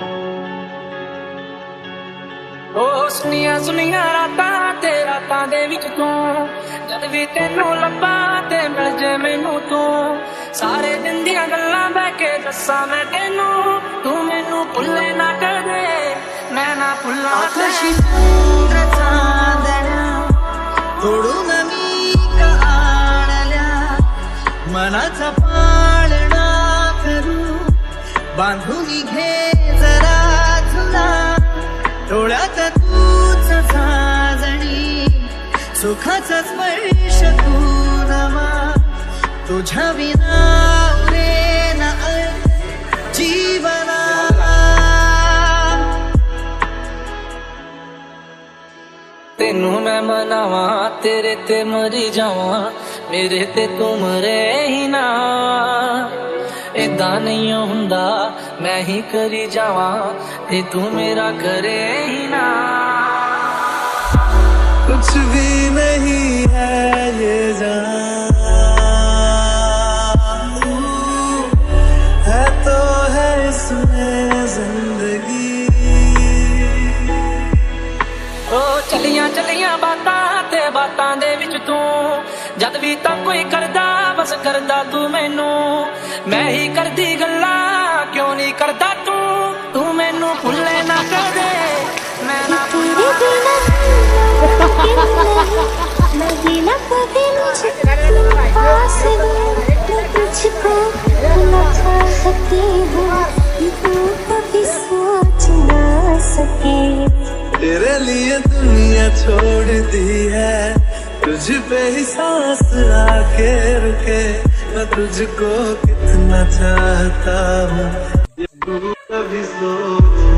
ओ सुनिया सुनिया रातां ते रातां दे विच तू जद भी तेनू लब्बा ते मिल जे मैनू तू सारे दिन दियां गल्लां बह के दस्सां मैं तेनू तू मैनू भुल्ले ना कदे मैं ना भुल्लां आकाशी चंद्र चांदण्या तोडून मी काढल्या मनाचा पाळणा करू बांधून घे जरा तुला डोळ्यात तूच साजणी सुखाचा स्पर्श तू नमा तुझ्या विना उरेना जीवना तेनू मैं मनावा तेरे ते मरी जावा मेरे ते तू मरे ही ना इदा नहीं हुंदा मैं ही करी जावा ते तू मेरा करे ही ना। कुछ भी नहीं है ये जान है तो है इसमें जिंदगी। ओ चलियां चलियां बातां ते बातां दे विच तू जद भी तां कोई करदा बस करदा तू मैनू मैं ही करदी गल्लां क्यों नहीं करदा तू तू मैनू भुल्ले ना कदे मैं ना तेरे बिना लगे ना कभी मुझे पास मैं तुझको भुला सकती हूँ तू कभी सोच ना सके। तेरे लिए दुनिया छोड़ दी है तुझ पे ही सांस आके रुके मैं तुझको कितना चाहता हूँ ये तू कभी सोच